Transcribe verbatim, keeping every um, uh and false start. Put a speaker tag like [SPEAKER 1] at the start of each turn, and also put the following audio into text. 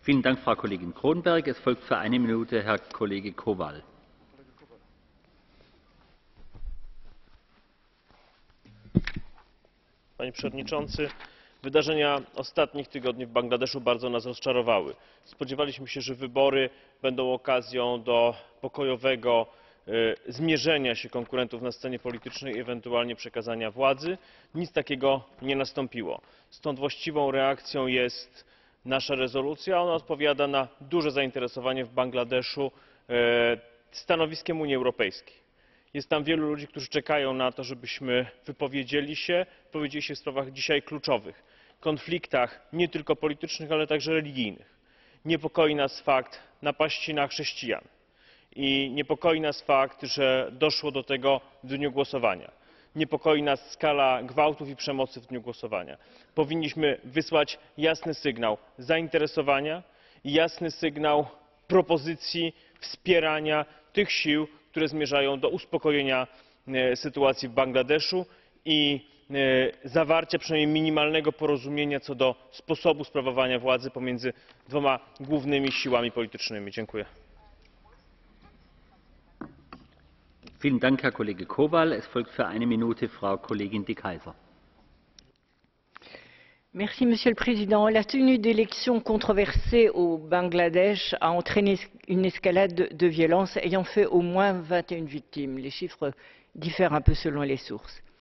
[SPEAKER 1] Vielen Dank, Frau Kollegin Kronberg. Es folgt für eine Minute Herr Kollege Kowal.
[SPEAKER 2] Panie Przewodniczący! Wydarzenia ostatnich tygodni w Bangladeszu bardzo nas rozczarowały. Spodziewaliśmy się, że wybory będą okazją do pokojowego zmierzenia się konkurentów na scenie politycznej i ewentualnie przekazania władzy. Nic takiego nie nastąpiło. Stąd właściwą reakcją jest nasza rezolucja. Ona odpowiada na duże zainteresowanie w Bangladeszu stanowiskiem Unii Europejskiej. Jest tam wielu ludzi, którzy czekają na to, żebyśmy wypowiedzieli się, wypowiedzieli się w sprawach dzisiaj kluczowych, konfliktach nie tylko politycznych, ale także religijnych. Niepokoi nas fakt napaści na chrześcijan i niepokoi nas fakt, że doszło do tego w dniu głosowania. Niepokoi nas skala gwałtów i przemocy w dniu głosowania. Powinniśmy wysłać jasny sygnał zainteresowania i jasny sygnał propozycji wspierania tych sił, które zmierzają do uspokojenia sytuacji w Bangladeszu i zawarcia przynajmniej minimalnego porozumienia co do sposobu sprawowania władzy pomiędzy dwoma głównymi siłami politycznymi. Dziękuję.
[SPEAKER 1] Vielen Dank, Herr Kollege Kowal. Es folgt für eine Minute Frau Kollegin de Keyser.
[SPEAKER 3] Merci, Monsieur le Président. La tenue d'élections controversées au Bangladesh a entraîné une escalade de violence ayant fait au moins vingt et une victimes. Les chiffres diffèrent un peu selon les sources.